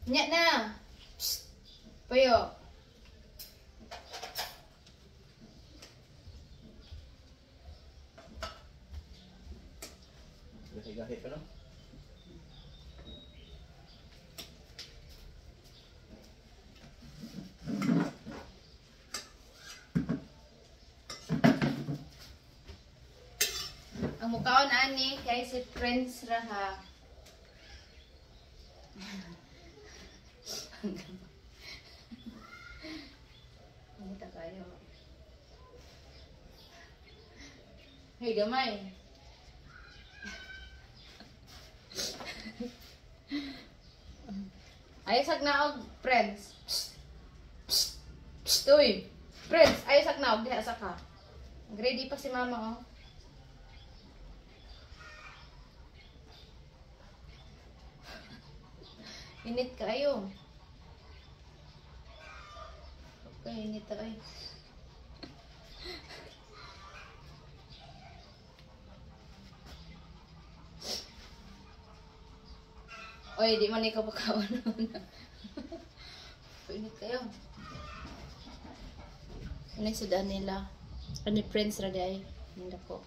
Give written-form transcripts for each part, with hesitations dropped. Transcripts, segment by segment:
Nya na. Psst. Puyo. Gahi-gahi pa no? Ang mukhaon ani kay si Prince ra ha. Kita kayo. Hey, gamay. Ayosag naog, Prince. Psst. Psst. Psst. Uy. Prince, ayosag naog. Diha sa ka. Ready pa si mama, oh. Init kayo. Okay, init tayo. Oy, di man ikaw pagkaon. Init kayo. Ano yung sudan nila? Ano yung Prince Raday? Hindi ko.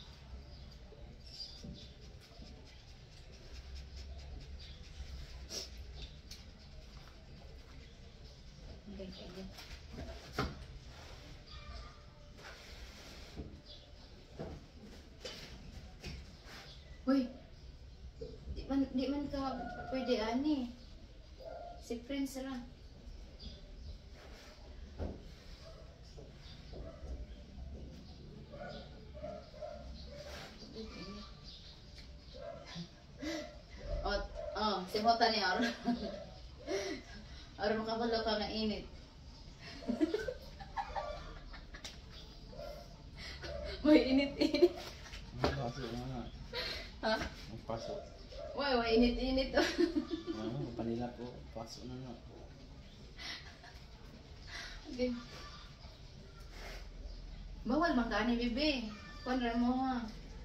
Uy, di man ka pwede ani. Si Prince ra. Si Hota ni Ar. Ar makabalo ka nga init. Uy, init-init. Pasok na. Ha? Pasok. Uy, init-init. Panila ko. Pasok na na. Okay. Bawal man ka ni Bibi. Kuan mo ha.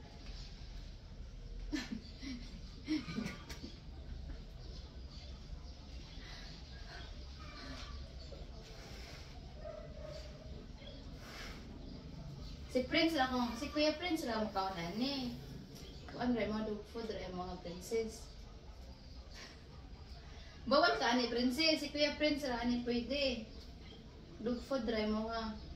Si Prince lang kung, si Kuya Prince lang mo kaunan ni. Kuan ray mo dog food ray mga princess. Bawal ka ani princess, si Kuya Prince ra ani pwede. Dog food ray mo nga.